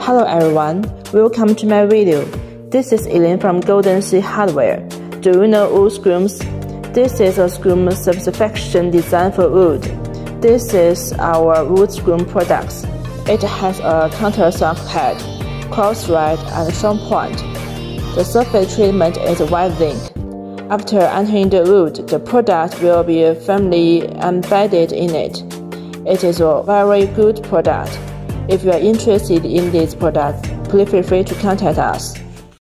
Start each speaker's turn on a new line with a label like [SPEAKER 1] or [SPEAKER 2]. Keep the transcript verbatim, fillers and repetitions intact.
[SPEAKER 1] Hello everyone, welcome to my video. This is Elaine from Golden Sea Hardware. Do you know wood screws? This is a screw specification designed for wood. This is our wood screw products. It has a countersunk head, cross thread, and sharp point. The surface treatment is white zinc. After entering the wood, the product will be firmly embedded in it. It is a very good product. If you are interested in this product, please feel free to contact us.